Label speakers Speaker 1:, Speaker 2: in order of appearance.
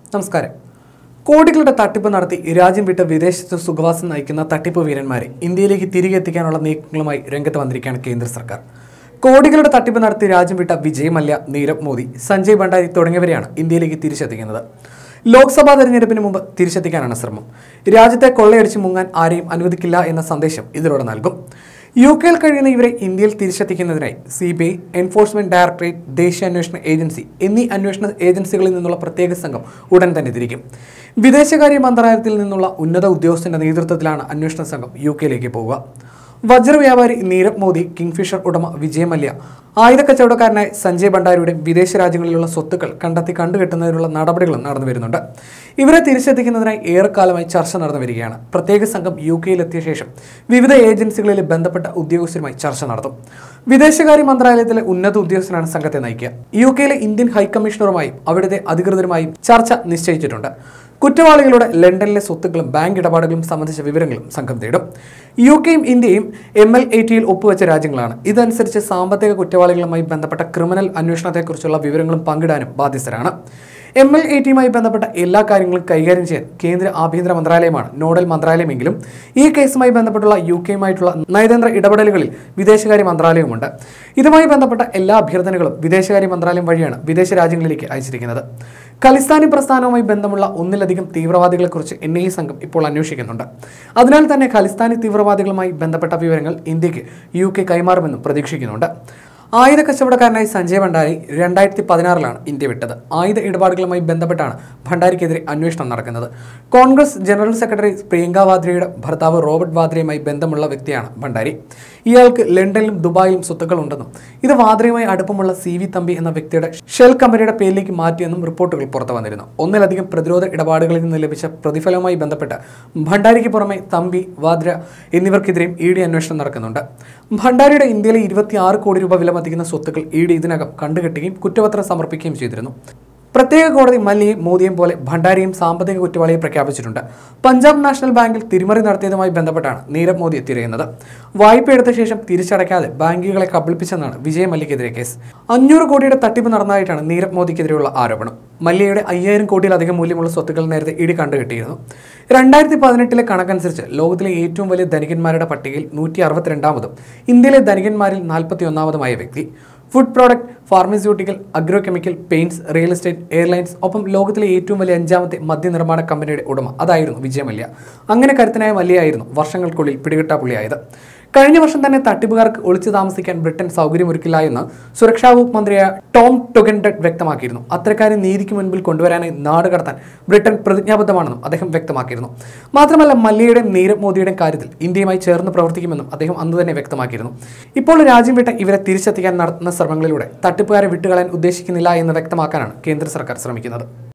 Speaker 1: നമസ്കാരം. കോടികളുടെ തട്ടിപ്പ് നടത്തി രാജ്യം വിട്ട് വിദേശത്ത് സുഖവാസം നയിക്കുന്ന തട്ടിപ്പ് വീരന്മാരെ ഇന്ത്യയിലേക്ക് തിരികെ എത്തിക്കാനുള്ള നീക്കങ്ങളുമായി രംഗത്ത് വന്നിരിക്കുകയാണ് കേന്ദ്ര സർക്കാർ. കോടികളുടെ തട്ടിപ്പ് നടത്തി രാജ്യം വിട്ട വിജയ് മല്യ, നീരവ് മോദി, സഞ്ജയ് ഭണ്ഡാരി തുടങ്ങിയവരെയാണ് ഇന്ത്യയിലേക്ക് തിരിച്ചെത്തിക്കുന്നത്. ലോക്സഭാ തെരഞ്ഞെടുപ്പിന് മുമ്പ് തിരിച്ചെത്തിക്കാനാണ് ശ്രമം. രാജ്യത്തെ കൊള്ളയടിച്ച് മുങ്ങാൻ ആരെയും അനുവദിക്കില്ല എന്ന സന്ദേശം ഇതിലൂടെ നൽകും. യുകെയിൽ കഴിയുന്ന ഇവരെ ഇന്ത്യയിൽ തിരിച്ചെത്തിക്കുന്നതിനായി CBI, എൻഫോഴ്സ്മെന്റ് ഡയറക്ടറേറ്റ്, ദേശീയ അന്വേഷണ ഏജൻസി എന്നീ അന്വേഷണ ഏജൻസികളിൽ നിന്നുള്ള പ്രത്യേക സംഘം ഉടൻ തന്നെ തിരിക്കും. വിദേശകാര്യ മന്ത്രാലയത്തിൽ നിന്നുള്ള ഉന്നത ഉദ്യോഗസ്ഥന്റെ നേതൃത്വത്തിലാണ് അന്വേഷണ സംഘം യുകെയിലേക്ക് പോവുക. വജ്ര വ്യാപാരി നീരവ് മോദി, കിങ്ഫിഷർ ഉടമ വിജയ് മല്യ, ആയുധ കച്ചവടക്കാരനായ സഞ്ജയ് ഭണ്ഡാരിയുടെ വിദേശ രാജ്യങ്ങളിലുള്ള സ്വത്തുക്കൾ കണ്ടെത്തി കണ്ടുകെട്ടുന്നതിനുള്ള നടപടികളും നടന്നു വരുന്നുണ്ട്. ഇവരെ തിരിച്ചെത്തിക്കുന്നതിനായി ഏറെക്കാലമായി ചർച്ച നടന്നു വരികയാണ്. പ്രത്യേക സംഘം യുകെയിലെത്തിയ ശേഷം വിവിധ ഏജൻസികളിലെ ബന്ധപ്പെട്ട ഉദ്യോഗസ്ഥരുമായി ചർച്ച നടത്തും. വിദേശകാര്യ മന്ത്രാലയത്തിലെ ഉന്നത ഉദ്യോഗസ്ഥനാണ് സംഘത്തെ നയിക്കുക. യുകെയിലെ ഇന്ത്യൻ ഹൈക്കമ്മീഷണറുമായും അവിടുത്തെ അധികൃതരുമായും ചർച്ച നിശ്ചയിച്ചിട്ടുണ്ട്. കുറ്റവാളികളുടെ ലണ്ടനിലെ സ്വത്തുക്കളും ബാങ്ക് ഇടപാടുകളും സംബന്ധിച്ച വിവരങ്ങളും സംഘം തേടും. യുകെയും ഇന്ത്യയും ML80 ഒപ്പുവെച്ച രാജ്യങ്ങളാണ്. ഇതനുസരിച്ച് സാമ്പത്തിക കുറ്റവാളികളുമായി ബന്ധപ്പെട്ട ക്രിമിനൽ അന്വേഷണത്തെക്കുറിച്ചുള്ള വിവരങ്ങളും പങ്കിടാനും ബാധ്യസ്ഥരാണ്. ML80യുമായി ബന്ധപ്പെട്ട എല്ലാ കാര്യങ്ങളും കൈകാര്യം ചെയ്യാൻ കേന്ദ്ര ആഭ്യന്തര മന്ത്രാലയമാണ് നോഡൽ മന്ത്രാലയമെങ്കിലും ഈ കേസുമായി ബന്ധപ്പെട്ടുള്ള യുകെയുമായിട്ടുള്ള നയതന്ത്ര ഇടപെടലുകളിൽ വിദേശകാര്യ മന്ത്രാലയവുമുണ്ട്. ഇതുമായി ബന്ധപ്പെട്ട എല്ലാ അഭ്യർത്ഥനകളും വിദേശകാര്യ മന്ത്രാലയം വഴിയാണ് വിദേശ രാജ്യങ്ങളിലേക്ക് അയച്ചിരിക്കുന്നത്. ഖലിസ്ഥാനി പ്രസ്ഥാനവുമായി ബന്ധമുള്ള ഒന്നിലധികം തീവ്രവാദികളെക്കുറിച്ച് NIA സംഘം ഇപ്പോൾ അന്വേഷിക്കുന്നുണ്ട്. അതിനാൽ തന്നെ ഖലിസ്ഥാനി തീവ്രവാദികളുമായി ബന്ധപ്പെട്ട വിവരങ്ങൾ ഇന്ത്യക്ക് UK കൈമാറുമെന്നും പ്രതീക്ഷിക്കുന്നുണ്ട്. ആയുധ കച്ചവടക്കാരനായി സഞ്ജയ് ഭണ്ഡാരി 2016 ഇന്ത്യ വിട്ടത്. ആയുധ ഇടപാടുകളുമായി ബന്ധപ്പെട്ടാണ് ഭണ്ഡാരിക്കെതിരെ അന്വേഷണം നടക്കുന്നത്. കോൺഗ്രസ് ജനറൽ സെക്രട്ടറി പ്രിയങ്ക വാദ്രയുടെ ഭർത്താവ് റോബർട്ട് വാദ്രയുമായി ബന്ധമുള്ള വ്യക്തിയാണ് ഭണ്ഡാരി. ഇയാൾക്ക് ലണ്ടനിലും ദുബായിലും സ്വത്തുക്കളുണ്ടെന്നും ഇത് വാദ്രയുമായി അടുപ്പമുള്ള CV തമ്പി എന്ന വ്യക്തിയുടെ ഷെൽ കമ്പനിയുടെ പേരിലേക്ക് മാറ്റിയെന്നും റിപ്പോർട്ടുകൾ പുറത്തു വന്നിരുന്നു. ഒന്നിലധികം പ്രതിരോധ ഇടപാടുകളിൽ നിന്ന് ലഭിച്ച പ്രതിഫലവുമായി ബന്ധപ്പെട്ട് ഭണ്ഡാരിക്ക് പുറമെ തമ്പി, വാദ്ര എന്നിവർക്കെതിരെയും ED അന്വേഷണം നടക്കുന്നുണ്ട്. ഭണ്ഡാരിയുടെ ഇന്ത്യയിലെ 26 കോടി രൂപ വില മതിക്കുന്ന സ്വത്തുക്കൾ ED ഇതിനകം കണ്ടുകെട്ടുകയും കുറ്റപത്രം സമർപ്പിക്കുകയും ചെയ്തിരുന്നു. പ്രത്യേക കോടതി മല്യയും മോദിയും പോലെ ഭണ്ഡാരിയും സാമ്പത്തിക കുറ്റവാളിയെ പ്രഖ്യാപിച്ചിട്ടുണ്ട്. പഞ്ചാബ് നാഷണൽ ബാങ്കിൽ തിരിമറി നടത്തിയതുമായി ബന്ധപ്പെട്ടാണ് നീരവ് മോദിയെ തിരയുന്നത്. വായ്പ എടുത്ത ശേഷം തിരിച്ചടയ്ക്കാതെ ബാങ്കുകളെ കബളിപ്പിച്ചെന്നാണ് വിജയ് മല്യക്കെതിരെ കേസ്. 500 കോടിയുടെ തട്ടിപ്പ് നടന്നതായിട്ടാണ് നീരവ് മോദിക്കെതിരെയുള്ള ആരോപണം. മല്യയുടെ 5000 കോടിയിലധികം മൂല്യമുള്ള സ്വത്തുക്കൾ നേരത്തെ ED കണ്ടുകെട്ടിയിരുന്നു. 2018 കണക്കനുസരിച്ച് ലോകത്തിലെ ഏറ്റവും വലിയ ധനികന്മാരുടെ പട്ടികയിൽ 162ാമതും ഇന്ത്യയിലെ ധനികന്മാരിൽ 41ാമതുമായ വ്യക്തി. Food product, pharmaceutical, agro chemical, paints, real estate, airlines, ഒപ്പം ലോകത്തിലെ ഏറ്റവും വലിയ 5ാമത്തെ മദ്യനിർമ്മാണ കമ്പനിയുടെ ഉടമ അതായിരുന്നു വിജയ് മല്യ. അങ്ങനെ കരുത്തനായ മല്യയായിരുന്നു വർഷങ്ങൾക്കുള്ളിൽ പിടികിട്ടാപ്പുള്ളിയായത്. കഴിഞ്ഞ വർഷം തന്നെ തട്ടിപ്പുകാർക്ക് ഒളിച്ചു താമസിക്കാൻ ബ്രിട്ടൻ സൗകര്യമൊരുക്കില്ല എന്ന് സുരക്ഷാ വകുപ്പ് മന്ത്രിയായ ടോം ടൊഗൻഡഡ് വ്യക്തമാക്കിയിരുന്നു. അത്തരക്കാരെ നീതിക്ക് മുൻപിൽ കൊണ്ടുവരാനായി നാട് കടത്താൻ ബ്രിട്ടൻ പ്രതിജ്ഞാബദ്ധമാണെന്നും അദ്ദേഹം വ്യക്തമാക്കിയിരുന്നു. മാത്രമല്ല മല്യയുടെയും നീരവ് മോദിയുടെയും കാര്യത്തിൽ ഇന്ത്യയുമായി ചേർന്ന് പ്രവർത്തിക്കുമെന്നും അദ്ദേഹം അന്ന് തന്നെ വ്യക്തമാക്കിയിരുന്നു. ഇപ്പോൾ രാജ്യം വിട്ട ഇവരെ തിരിച്ചെത്തിക്കാൻ നടത്തുന്ന ശ്രമങ്ങളിലൂടെ തട്ടിപ്പുകാരെ വിട്ടുകളയാൻ ഉദ്ദേശിക്കുന്നില്ല എന്ന് വ്യക്തമാക്കാനാണ് കേന്ദ്ര സർക്കാർ ശ്രമിക്കുന്നത്.